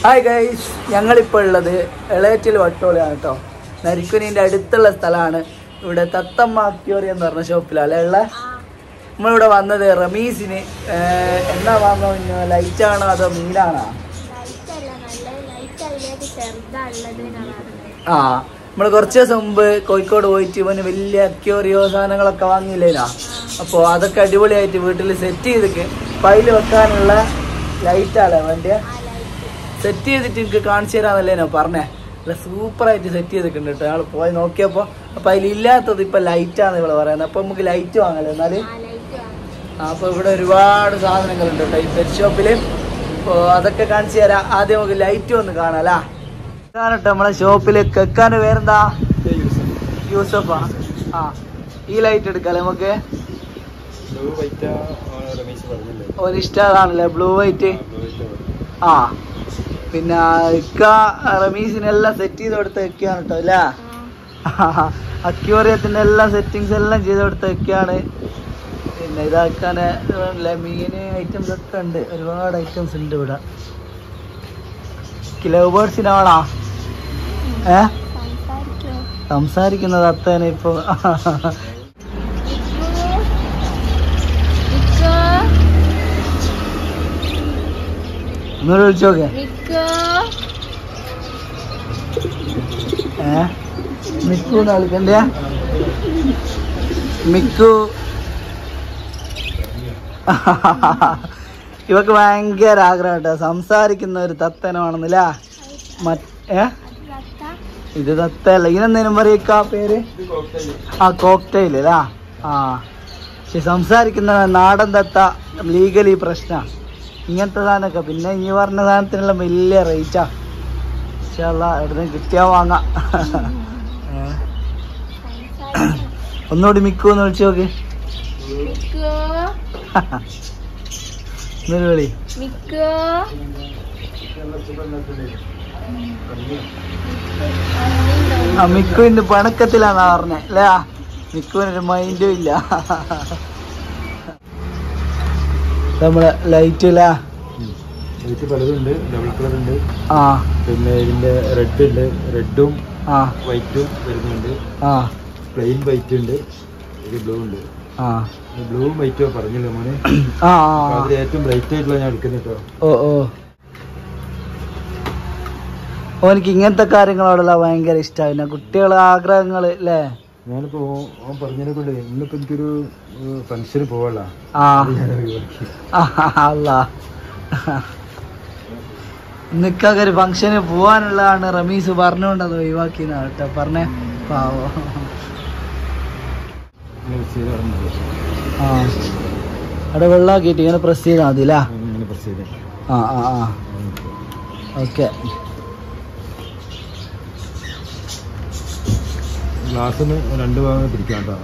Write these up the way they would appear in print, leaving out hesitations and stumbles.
Hi guys, ഞങ്ങളിപ്പോൾ ഉള്ളത് എളേറ്റിൽ വട്ടോളിയാണ് കേട്ടോ. നരിക്കുനിൻ്റെ അടുത്തുള്ള സ്ഥലമാണ്. ഇവിടെ തത്തമ്മ അക്വേറിയം എന്ന് പറഞ്ഞ ഷോപ്പിലാണ് ഉള്ള. നമ്മളിവിടെ വന്നത് റമീസിന് എന്നാ വാങ്ങുന്ന ലൈറ്റാണോ അതോ മീനാണോ? ആ, നമ്മൾ കുറച്ച് ദിവസം മുമ്പ് കോഴിക്കോട് പോയിട്ട് ഇവന് വലിയ അക്വേറിയോ സാധനങ്ങളൊക്കെ വാങ്ങിയില്ലേനാ. അപ്പോൾ അതൊക്കെ അടിപൊളിയായിട്ട് വീട്ടിൽ സെറ്റ് ചെയ്തിട്ട് പൈല് വെക്കാനുള്ള ലൈറ്റാണ് വേണ്ടിയ സെറ്റ് ചെയ്തിട്ട് എനിക്ക് കാണിച്ചു തരാന്നല്ലേനോ പറഞ്ഞേ. അല്ല, സൂപ്പറായിട്ട് സെറ്റ് ചെയ്തിട്ടുണ്ട് കേട്ടോ. ഞങ്ങൾ പോയി നോക്കിയപ്പോൾ അപ്പം അതിലില്ലാത്തത് ഇപ്പം ലൈറ്റാണ് ഇവിടെ പറയുന്നത്. അപ്പം നമുക്ക് ലൈറ്റ് വാങ്ങല്ലേ എന്നാൽ. അപ്പോൾ ഇവിടെ ഒരുപാട് സാധനങ്ങളുണ്ട് കേട്ടോ ഈ പെറ്റ് ഷോപ്പിൽ. അപ്പോൾ അതൊക്കെ കാണിച്ചു തരാം. ആദ്യം നമുക്ക് ലൈറ്റ് ഒന്ന് കാണാം. ഇതാണ് കേട്ടോ നമ്മളെ ഷോപ്പിൽ. കെക്കാൻ്റെ പേരെന്താ? യൂസഫാ. ആ, ഈ ലൈറ്റ് എടുക്കാം നമുക്ക്. ഒരിഷ്ടമാണല്ലേ ബ്ലൂ വൈറ്റ്. ആ, പിന്നെ ഇക്ക റമീസിനെല്ലാം സെറ്റ് ചെയ്ത് കൊടുത്ത് വെക്കുകയാണ് കേട്ടോ അല്ലേ. അക്വേറിയത്തിൻ്റെ എല്ലാം സെറ്റിങ്സ് എല്ലാം ചെയ്ത് കൊടുത്ത് വെക്കുകയാണ്. പിന്നെ ഇതാക്കാൻ മീൻ ഐറ്റംസ് ഒക്കെ ഉണ്ട്. ഒരുപാട് ഐറ്റംസ് ഉണ്ട് ഇവിടെ. ലവ് ബേർഡ്സിനാണോ സംസാരിക്കുന്നത് അത്തേനെ ഇപ്പൊ? ഒന്നുകൂടെ വിളിച്ചോക്കെ. മിക്കു കളിക്കണ്ടേ? മിക്കു ഇവക്ക് ഭയങ്കര ആഗ്രഹം കേട്ടോ സംസാരിക്കുന്ന ഒരു തത്തനാണെന്നില്ല. ഇത് തത്തല്ല, ഇതിനെന്തേലും പറയക്കാ പേര്? ആ, കോക്ടെയിൽ അല്ല. ആ, പക്ഷെ സംസാരിക്കുന്ന നാടൻ തത്ത ലീഗലി പ്രശ്നമാണ് ഇങ്ങനത്തെ സാധനമൊക്കെ. പിന്നെ ഈ പറഞ്ഞ സാധനത്തിനെല്ലാം വലിയ റേറ്റാ. പക്ഷേ എവിടുന്ന് കിട്ടിയാൽ വാങ്ങാം. ഒന്നുകൂടി മിക്കു എന്ന് വിളിച്ചു നോക്ക്. വിളി. ആ, മിക്കുവിന്റെ പണക്കത്തിലാന്നാ പറഞ്ഞേ അല്ലേ? മിക്കുവിനൊരു മൈൻഡും ഇല്ല. നമ്മളെ ലൈറ്റ് ഇല്ല. ലൈറ്റ് പലതുണ്ട്. ഡബിൾ കളർ ഉണ്ട്. ആ, പിന്നെ ഇതിന്റെ റെഡ് ഉണ്ട്. റെഡും വൈറ്റും വരുന്നുണ്ട്. ആ, പ്ലെയിൻ വൈറ്റ് ഉണ്ട്. ഇത് ബ്ലൂ ഉണ്ട്. ആ, ബ്ലൂവും വൈറ്റോ പറഞ്ഞില്ല മോനെ. അതിൽ ഏറ്റവും ബ്രൈറ്റ് ആയിട്ടുള്ള ഞാൻ എടുക്കുന്നത് കേട്ടോ. എനിക്ക് ഇങ്ങനത്തെ കാര്യങ്ങളോടുള്ള ഭയങ്കര ഇഷ്ടമാണ്. കുട്ടികളെ ആഗ്രഹങ്ങൾ അല്ലേ. ഞാനിപ്പോ ഓൻ പറഞ്ഞതിനെ കൊണ്ട് ഇന്നിപ്പോ എനിക്കൊരു ഫംഗ്ഷന് പോവാളാ. നിക്കൊക്കെ ഒരു ഫംഗ്ഷന് പോവാനുള്ളതാണ് റമീസ് പറഞ്ഞുകൊണ്ടത് ഒഴിവാക്കിയെന്നാ കേട്ടോ പറഞ്ഞേ. പാവോ. ആ, അവിടെ വെള്ളമാക്കിയിട്ട് ഇങ്ങനെ പ്രസ് ചെയ്താൽ മതില്ലേ? ആ ആ ആ, ഓക്കെ. ഗ്ലാസ്സിന് രണ്ട് ഭാഗം പിടിക്കാം കേട്ടോ.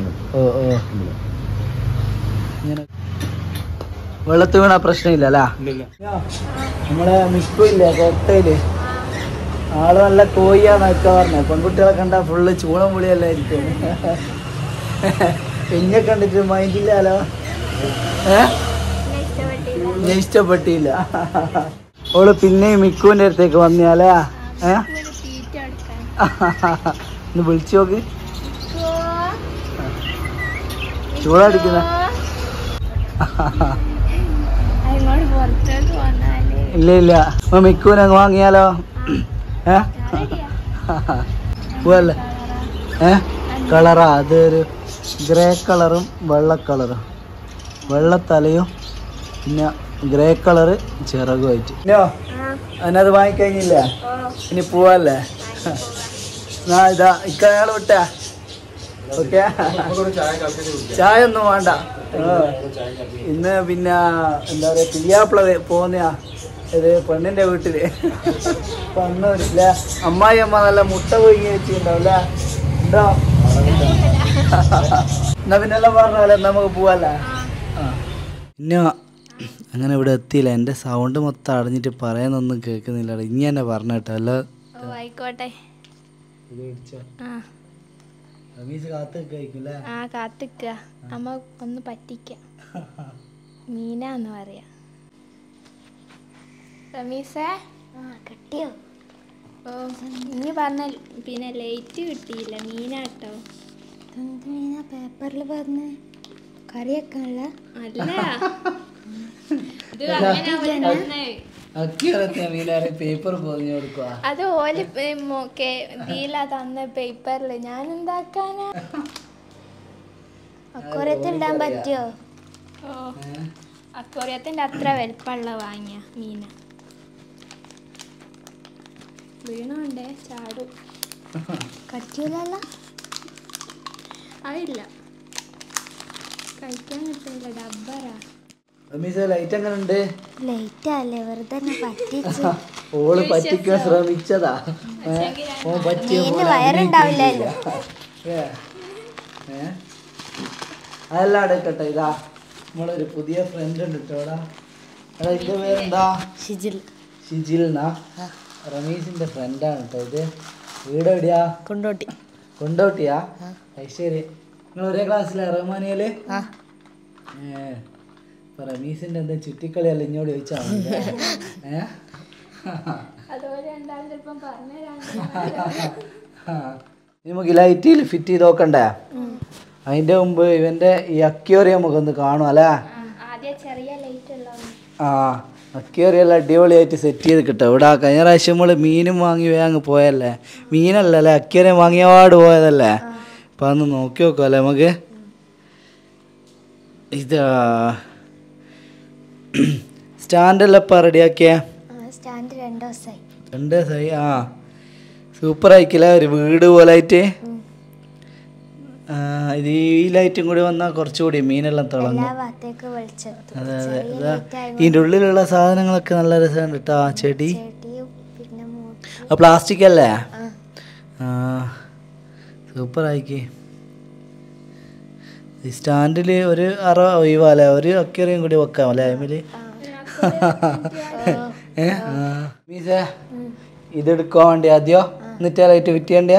ഇങ്ങനെ വെള്ളത്തിൽ വീണ പ്രശ്നമില്ല അല്ലേ? നമ്മളെ മിക്കു ഇല്ലേ കോക്ടെയില്, ആള് നല്ല കോഴിയാന്നൊക്കെ പറഞ്ഞ. പെൺകുട്ടികളെ കണ്ടാ ഫുള്ള് ചൂളം പുളിയല്ലായിരിക്കും. പിന്നെ കണ്ടിട്ട് മൈൻഡില്ലാലോ. ഇഷ്ടപ്പെട്ടില്ല. ഓള് പിന്നെയും മിക്കുവിന്റെ അടുത്തേക്ക് വന്നാലേ. ഒന്ന് വിളിച്ചു നോക്ക്. ചൂടടിക്കുന്ന ഇല്ല ഇല്ല. മിക്കുവിനെ അങ്ങ് വാങ്ങിയാലോ? പോവല്ലേ? കളറാ അതൊരു ഗ്രേ കളറും വെള്ള കളറും. വെള്ളത്തലയും പിന്നെ ഗ്രേ കളറ് ചിറകുമായിട്ട്. അതിനത് വാങ്ങിക്കഴിഞ്ഞില്ല, ഇനി പോവല്ലേ? ഇതാ ഇക്കയാൾ വിട്ടാ. ഓക്കെ, ചായ ഒന്നും വേണ്ട. ഇന്ന് പിന്നെ എന്താ പറയാ, പിരിയാപ്പിള പോന്നെയാ. ഇത് പെണ്ണിന്റെ വീട്ടില് വന്നില്ല. അമ്മായി അമ്മ നല്ല മുട്ട പൊങ്ങി വെച്ചിട്ടുണ്ടാവില്ലേ? ഉണ്ടോ? എന്നാ പിന്നെല്ലാം പറഞ്ഞല്ലേ നമുക്ക് പോവല്ലേ? പിന്നെ അങ്ങനെ ഇവിടെ എത്തിയില്ല. എൻ്റെ സൗണ്ട് മൊത്തം അടഞ്ഞിട്ട് പറയാനൊന്നും കേൾക്കുന്നില്ല. ഇനി തന്നെ പറഞ്ഞ കേട്ടോ. അല്ല ആയിക്കോട്ടെ. കാത്തിക്ക അമ്മ ഒന്ന് പറ്റിക്ക. മീനാന്ന് പറയാ. റമീസേ കിട്ടിയോ? ഓ ഇനി പറഞ്ഞ പിന്നെ ലൈറ്റ് കിട്ടിയില്ല. മീനാട്ടോ. എന്ത് മീനാ പേപ്പറിൽ പറഞ്ഞ കറി വെക്കാനുള്ള? അല്ല പേപ്പർ പൊതിഞ്ഞു കൊടുക്കുക. അത് ഓല് ഇതിലാ തന്ന പേപ്പറിൽ. ഞാൻ എന്താക്കാനാ? അക്വറിയത്തിൽ ഇടാൻ പറ്റുമോ? ഓ അക്വറിയത്തിന്റെ അത്ര വലുപ്പമുള്ള വാങ്ങിയ മീന. വീണോണ്ടേ ചാടും. കടിക്കൂലല്ല? അതില്ല, കഴിക്കാൻ കിട്ടില്ല. ഡബ്ബറാ. ലൈറ്റ് എങ്ങനെ ഉണ്ട്? ലൈറ്റ് അല്ലേ, വെറുതെ പറ്റിച്ചു. ഓള് പറ്റിക്കാൻ ശ്രമിച്ചതാ. വയറുണ്ടാവില്ലല്ലോ. അതെല്ലാം അടക്കട്ടെ. ഇതാ നമ്മളൊരു പുതിയ ഫ്രണ്ട് ഉണ്ട് കേട്ടോടാ. ഇതിന്റെ പേരെന്താ? ഷിജിൽ. ഷിജിൽ എന്നാ? റമീസിന്റെ ഫ്രണ്ടാണ് കേട്ടോ ഇത്. വീട് എവിടെയാ? കൊണ്ടോട്ടി. കൊണ്ടോട്ടിയാ? ശരി. നിങ്ങൾ ഒരേ ക്ലാസ്സിലാ റഹ്മാനിയല്? റമീസിന്റെ എന്താ ചുറ്റിക്കളിയല്ല ഇങ്ങോട്ട് ചോദിച്ചാ നമുക്ക് ലൈറ്റിൽ ഫിറ്റ് ചെയ്ത് നോക്കണ്ടേ? അതിന്റെ മുമ്പ് ഇവന്റെ ഈ അക്വേറിയം നമുക്ക് ഒന്ന് കാണും അല്ലേ? ആ അക്വേറിയം അടിപൊളിയായിട്ട് സെറ്റ് ചെയ്ത് കിട്ടും. ഇവിടെ കഴിഞ്ഞ പ്രാവശ്യം നമ്മൾ മീനും വാങ്ങി വേഗം പോയല്ലേ? മീനല്ലേ, അക്വേറിയം വാങ്ങിയപാട് പോയതല്ലേ? അപ്പം അതൊന്ന് നോക്കി നോക്കാം അല്ലേ നമുക്ക്? ഇതാ സ്റ്റാൻഡെല്ലാം ഇപ്പം റെഡിയാക്കിയ? 2 ദിവസമായി. ആ സൂപ്പർ ആയിക്കില്ല, ഒരു വീട് പോലെ ആയിട്ട്. ഇത് ഈ ലൈറ്റും കൂടി വന്നാൽ കുറച്ചുകൂടി മീനെല്ലാം തിളങ്ങും. അതെ അതെ. ഇതിൻ്റെ ഉള്ളിലുള്ള സാധനങ്ങളൊക്കെ നല്ല രസമുണ്ട് കേട്ടോ. ചെടി പ്ലാസ്റ്റിക് അല്ലേ? ആ സൂപ്പർ ആയിക്ക്. ഈ സ്റ്റാൻഡിൽ ഒരു അറ ഒഴിവാല്ലേ? ഒരു അക്വേറിയം കൂടി വെക്കാം അല്ലേ അതിൽ? മീസേ ഇതെടുക്കാൻ വേണ്ടി ആദ്യം എന്നിട്ട് ലൈറ്റ് ഫിറ്റ് ചെയ്യണ്ടേ?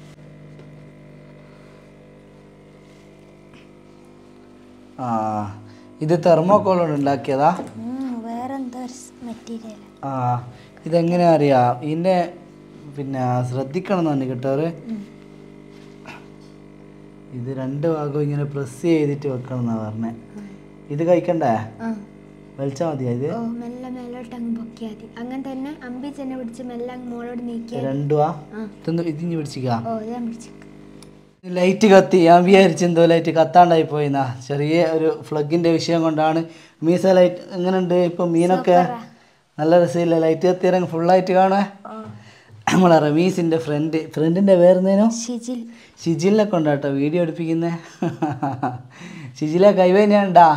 ആ ഇത് തെർമോക്കോൾ കൊണ്ട് ഉണ്ടാക്കിയതാ? ആ ഇതെങ്ങനെയാ അറിയാം? ഇതിൻ്റെ പിന്നെ ശ്രദ്ധിക്കണം എന്ന് പറഞ്ഞു കേട്ടോ. ഇത് 2 ഭാഗവും ഇങ്ങനെ പ്രസ് ചെയ്തിട്ട് വെക്കണം എന്നാ പറഞ്ഞേ. ഇത് കഴിക്കണ്ടേ? വലിച്ചാ മതിയാ? ഇത് അങ്ങനെ തന്നെ രണ്ടുവാ? ഇതിഞ്ഞ് പിടിച്ചിക്കാ? ലൈറ്റ് കത്തി. ഞാൻ വിചാരിച്ചെന്തോ ലൈറ്റ് കത്താണ്ടായി പോയിന്നാ. ചെറിയ ഒരു ഫ്ലഗിന്റെ വിഷയം കൊണ്ടാണ്. മീസ ലൈറ്റ് എങ്ങനെയുണ്ട് ഇപ്പം? മീനൊക്കെ നല്ല രസമില്ല? ലൈറ്റ് കത്തിയിറങ്ങി ഫുള്ളായിട്ട് കാണുവേ. നമ്മളെ റമീസിന്റെ ഫ്രണ്ടിന്റെ പേരെന്തേനോ? ഷിജിലിനെ കൊണ്ടാട്ടോ വീഡിയോ എടുപ്പിക്കുന്നേ. ഷിജിലെ കൈവേനയാണ്ടാ?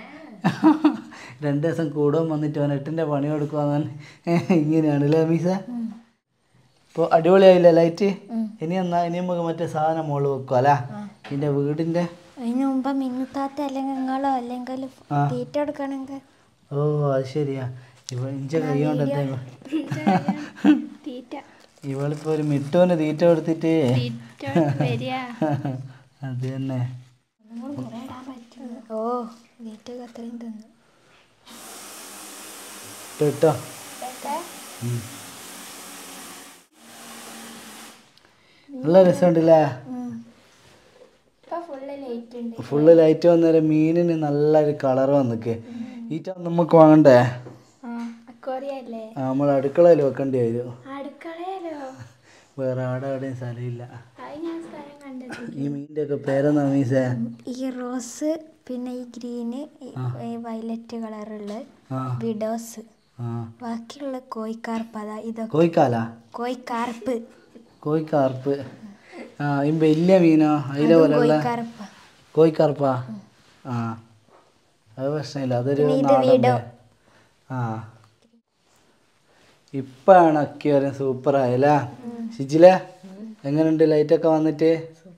2 ദിവസം കൂടും വന്നിട്ട് 8ന്റെ പണി കൊടുക്കുവാന്ന്. ഇങ്ങനെയാണല്ലേ മീസ? ഇപ്പോൾ അടിപൊളിയായില്ലേ ലൈറ്റ്? ഇനി നമുക്ക് മറ്റേ സാധനം മുകളിൽ വെക്കും അല്ലേ? ഇതിന്റെ വീടിന്റെ ഓ അത് ശരിയാ. ഇഞ്ച കൈ കൊണ്ട് എന്താ ഇവളിപ്പോ ഒരു മിട്ടോന് തീറ്റ കൊടുത്തിട്ട് അത് തന്നെ. കേട്ടോ നല്ല രസമുണ്ടല്ലേ? ഫുള്ള് ലൈറ്റ് വന്നേരം മീനിന് നല്ലൊരു കളർ വന്നിക്ക്. ഈറ്റ നമുക്ക് വാങ്ങണ്ടേ? നമ്മൾ അടുക്കളയിൽ വെക്കേണ്ടി വരും. വേറെ ആടെയും സ്ഥലമില്ല. ഈ മീനിന്റെ ഒക്കെ പേരെന്നാ മീസേ? ഈ റോസ്, പിന്നെ ഈ ഗ്രീന്, ഈ വയലറ്റ് കളറുള്ള വിഡോസ്, ബാക്കിയുള്ള കോഴിക്കാർപ്പ്. അതാ ഇതൊക്കെ കോഴിക്കാർപ്പ്. കോഴിക്കാർപ്പ്. ആ ഈ വലിയ മീനോ? അതിലെ പോലെയുള്ള കോഴിക്കാർപ്പാ? ആ അത് പ്രശ്നമില്ല. അതൊരു ആ ഇപ്പാണ് അക്വേറിയം സൂപ്പറായല്ലേ? ഷിജിലെ എങ്ങനെയുണ്ട് ലൈറ്റൊക്കെ വന്നിട്ട്?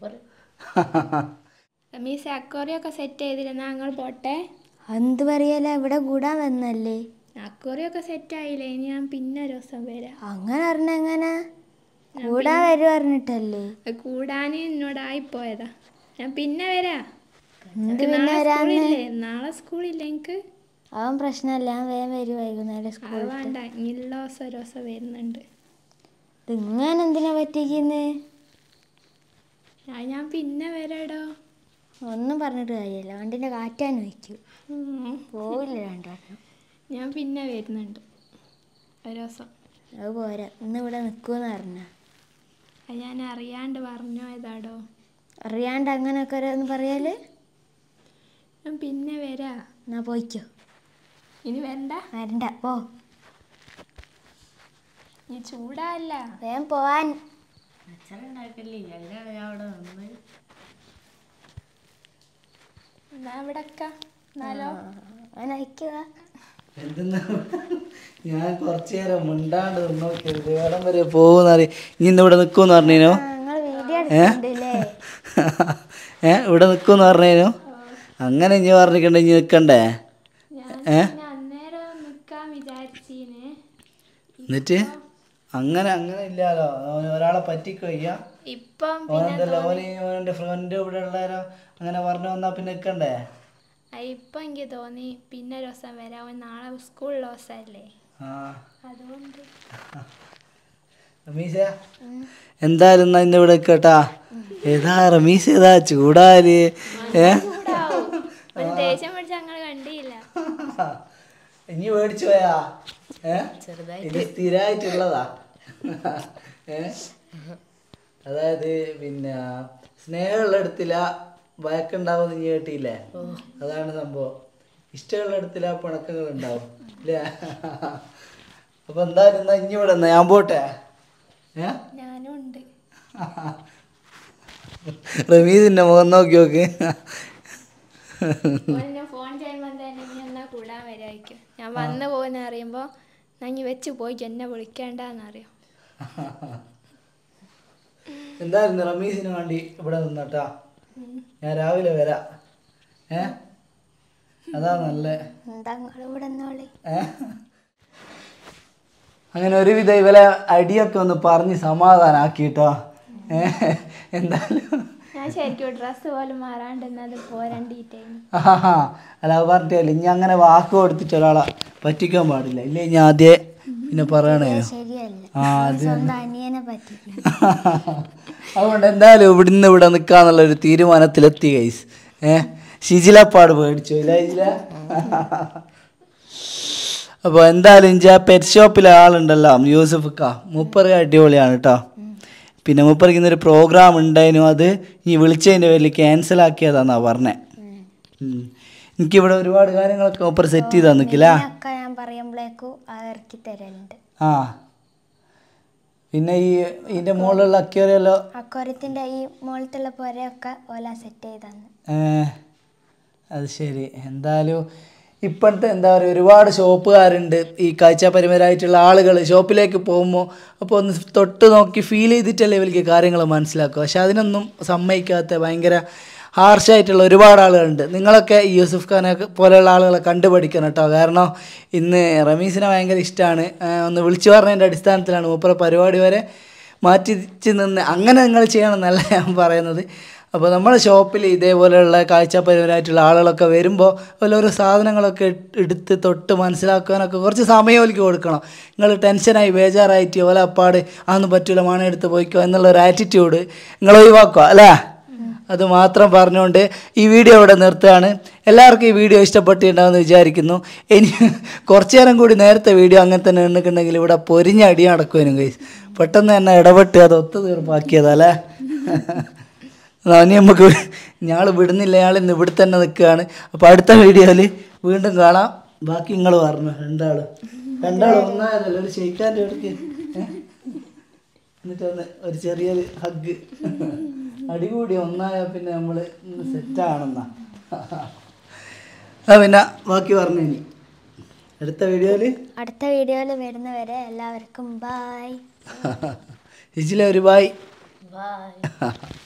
അക്വേറിയൊക്കെ സെറ്റ് ചെയ്തിരുന്ന ഞങ്ങൾ പോട്ടെ. എന്ത് പറയല, ഇവിടെ കൂടാൻ വന്നല്ലേ? അക്വേറിയൊക്കെ സെറ്റ് ആയില്ലേ? ഇനി ഞാൻ പിന്നെ ഒരു ദിവസം വരാം. അങ്ങനെ പറഞ്ഞ എങ്ങനെ കൂടാൻ വരും പറഞ്ഞിട്ടല്ലേ? കൂടാൻ എന്നോടായിപ്പോയതാ. ഞാൻ പിന്നെ വരാ. നാളെ സ്കൂളില്ലേ എനിക്ക്? അവൻ പ്രശ്നമല്ല, ഞാൻ വേഗം വരും വൈകുന്നേരം സ്കൂൾ. വേണ്ട, ഇല്ല ദിവസം ഒരു ദിവസം വരുന്നുണ്ട്. ഇങ്ങനെ എന്തിനാ പറ്റിക്കുന്നേ? ഞാൻ പിന്നെ വരാടോ. ഒന്നും പറഞ്ഞിട്ട് കാര്യമില്ല, വണ്ടിൻ്റെ കാറ്റാൻ വയ്ക്കും. പോവില്ല രണ്ടാട്ടം. ഞാൻ പിന്നെ വരുന്നുണ്ട് ഒരു ദിവസം. അത് പോരാ, ഇന്ന് ഇവിടെ നിൽക്കുമെന്ന് പറഞ്ഞ. അത് ഞാൻ അറിയാണ്ട് പറഞ്ഞോ ഏതാടോ. അറിയാണ്ട് അങ്ങനെയൊക്കെ ഒന്ന് പറയാല്. ഞാൻ പിന്നെ വരാ. എന്നാ പോയിക്കോ. ഇനി വരണ്ട. വരണ്ട, പോ. നീ ചൂടല്ല. വേഗം പോവാൻ. എന്നാ ഇവിടെ എന്നാലോ അവൻ അയക്കുക. എന്തെന്നാ ഞാൻ കുറച്ചു നേരം മിണ്ടാണ്ട് നോക്കിയത് വേളം വരെ പോകുന്നറി. ഇനി ഇന്ന് ഇവിടെ നിൽക്കുമെന്ന് പറഞ്ഞേനോ? ഇവിടെ നിൽക്കുമെന്ന് പറഞ്ഞേനു. അങ്ങനെ ഇനി പറഞ്ഞിട്ടുണ്ടെ ഇനി നിൽക്കണ്ടേ? അന്നേരം നിക്കാൻ വിചാരിച്ചീന്. എന്നിട്ട് അങ്ങനെ ഇല്ലാലോ. ഒരാളെ പറ്റിക്കയ്യ. ഇപ്പം ഓനെന്തല്ലോ ഓൻ്റെ ഫ്രണ്ട് ഇവിടെ ഉള്ളവരോ അങ്ങനെ പറഞ്ഞു വന്നാ പിന്നെ നിൽക്കണ്ടേ? ഇപ്പൊ എനിക്ക് തോന്നി പിന്നെ ഒരു ദിവസം വരാം. നാളെ സ്കൂളിലെ ദിവസമല്ലേ, അതുകൊണ്ട്. റമീസ എന്തായാലും എന്നാ ഇന്ന് ഇവിടെ കേട്ടാ. ഏതാ റമീസ് ഏതാ ചൂടാല്? ദേഷ്യം പിടിച്ച ഞങ്ങൾ കണ്ടില്ല. ഇനി മേടിച്ചു പോയാ? ഇത് സ്ഥിരമായിട്ടുള്ളതാ. അതായത് പിന്നെ സ്നേഹമുള്ള ഇടത്തില വഴക്കുണ്ടാവും. നീ കേട്ടില്ലേ? അതാണ് സംഭവം. ഇഷ്ടമുള്ള ഇടത്തില പിണക്കങ്ങൾ ഉണ്ടാവും അല്ലേ? അപ്പൊ എന്തായാലും എന്നാ ഇനി ഇവിടെ ഞാൻ പോട്ടെ. ഞാനും ഉണ്ട്. റമീസിന്റെ മുഖം നോക്കി നോക്ക്. ഫോൺ ചെയ്യുമ്പോൾ തന്നെ നീ എന്നാ കൂടാൻ വരായിരിക്കും. ഞാൻ വന്നു പോകുന്ന അറിയുമ്പോ ഞാൻ വെച്ച് പോയി എന്നെ വിളിക്കേണ്ടെന്നറിയാം. എന്തായിരുന്നു റമീസിന് വേണ്ടി ഇവിടെ നിന്നട്ടാ. ഞാൻ രാവിലെ വരാം. അതാ നല്ല. അങ്ങനെ ഒരുവിധം ഇവലെ അടിയൊക്കെ ഒന്ന് പറഞ്ഞ് സമാധാനാക്കിട്ടോ. എന്തായാലും ഞാൻ ശരിക്കും ഡ്രസ്സ് പോലും മാറാണ്ടെന്നത് പോരണ്ടിട്ടേ. അല്ല പറഞ്ഞിട്ടല്ലേ ഇനി അങ്ങനെ വാക്ക് കൊടുത്തിട്ട് ഒരാളെ പറ്റിക്കാൻ പാടില്ല. ഇല്ലേ ഞാൻ ആദ്യേ പിന്നെ പറയണേനു. അതുകൊണ്ട് എന്തായാലും ഇവിടുന്ന് ഇവിടെ നിൽക്കാന്നുള്ളൊരു തീരുമാനത്തിലെത്തി ഗൈസ്. ഷിജിലപ്പാട് പേടിച്ചു ഇല്ല ഷിജില? അപ്പോൾ എന്തായാലും ഇഞ്ചാ പെറ്റ് ഷോപ്പിലെ ആളുണ്ടല്ലോ യൂസഫ്ക്ക, മൂപ്പറ് അടിപൊളിയാണ് കേട്ടോ. പിന്നെ മൂപ്പർക്ക് ഇന്നൊരു പ്രോഗ്രാം ഉണ്ടായിരുന്നു, അത് ഈ വിളിച്ചതിൻ്റെ പേരിൽ ക്യാൻസൽ ആക്കിയതാന്നാ പറഞ്ഞേ. എനിക്കിവിടെ ഒരുപാട് കാര്യങ്ങളൊക്കെ മൂപ്പർ സെറ്റ് ചെയ്താ നിൽക്കില്ല. പിന്നെ ഈ ഇതിന്റെ മുകളിലുള്ള അക്വേറിയല്ലോ, അക്വേറിയത്തിന്റെ ഈ മുകളിലുള്ള പൊരയൊക്കെ ഓല സെറ്റ് ചെയ്താണ്. അത് ശരി. എന്തായാലും ഇപ്പോഴത്തെ എന്താ പറയുക, ഒരുപാട് ഷോപ്പുകാരുണ്ട്. ഈ കാഴ്ചാപരിമിതരായിട്ടുള്ള ആളുകൾ ഷോപ്പിലേക്ക് പോകുമ്പോൾ അപ്പോൾ ഒന്ന് തൊട്ട് നോക്കി ഫീൽ ചെയ്തിട്ടല്ലേ ഇവർക്ക് കാര്യങ്ങൾ മനസ്സിലാക്കുക. പക്ഷെ അതിനൊന്നും സമ്മതിക്കാത്ത ഭയങ്കര ഹാർഷായിട്ടുള്ള ഒരുപാട് ആളുകളുണ്ട്. നിങ്ങളൊക്കെ ഈ യൂസുഫ് ഖാനെ പോലെയുള്ള ആളുകളെ കണ്ടുപഠിക്കണം കേട്ടോ. കാരണം ഇന്ന് റമീസിനെ ഭയങ്കര ഇഷ്ടമാണ്. ഒന്ന് വിളിച്ചു പറഞ്ഞതിൻ്റെ അടിസ്ഥാനത്തിലാണ് മൂപ്പറ പരിപാടി വരെ മാറ്റിച്ച് നിന്ന്. അങ്ങനെ നിങ്ങൾ ചെയ്യണം എന്നല്ല ഞാൻ പറയുന്നത്. അപ്പോൾ നമ്മുടെ ഷോപ്പിൽ ഇതേപോലെയുള്ള കാഴ്ചാപരിമിതരായിട്ടുള്ള ആളുകളൊക്കെ വരുമ്പോൾ ഓരോരോ സാധനങ്ങളൊക്കെ എടുത്ത് തൊട്ട് മനസ്സിലാക്കാനൊക്കെ കുറച്ച് സമയം ഒലിക്ക് കൊടുക്കണം. നിങ്ങൾ ടെൻഷനായി ബേജാറായിട്ട് ഓല അപ്പാട് അതൊന്നും പറ്റില്ല മണ എടുത്ത് പോയിക്കോ എന്നുള്ളൊരു ആറ്റിറ്റ്യൂഡ് നിങ്ങൾ ഒഴിവാക്കുക അല്ലേ? അത് മാത്രം പറഞ്ഞുകൊണ്ട് ഈ വീഡിയോ ഇവിടെ നിർത്തുകയാണ്. എല്ലാവർക്കും ഈ വീഡിയോ ഇഷ്ടപ്പെട്ടിട്ടുണ്ടാവുമെന്ന് വിചാരിക്കുന്നു. ഇനി കുറച്ചു നേരം കൂടി നേരത്തെ വീഡിയോ അങ്ങനെ തന്നെ ഉണ്ടെങ്കിൽ ഇവിടെ പൊരിഞ്ഞ അടി നടക്കുവാനും കൈസ്. പെട്ടെന്ന് തന്നെ ഇടപെട്ട് അത് ഒത്തുതീർപ്പാക്കിയതല്ലേ. ഇനി നമുക്ക് ഞങ്ങൾ വിടുന്നില്ല, ഞങ്ങൾ ഇന്ന് ഇവിടെ തന്നെ നിൽക്കുകയാണ്. അപ്പോൾ അടുത്ത വീഡിയോയിൽ വീണ്ടും കാണാം. ബാക്കി നിങ്ങൾ പറഞ്ഞു രണ്ടാളും ഒന്നായതല്ലോ. ഒരു ഷെയ്ക്കാൻ്റെ അടുത്ത് എന്നിട്ടൊന്ന് ഒരു ചെറിയൊരു ഹഗ് അടികൂടി ഒന്നായ പിന്നെ നമ്മൾ സെറ്റാണെന്നാ. പിന്നെ ബാക്കി പറഞ്ഞു. ഇനി അടുത്ത വീഡിയോയിൽ വരുന്നവരെ എല്ലാവർക്കും ബൈ. ഹിജില ഒരു ബൈ. ബൈ.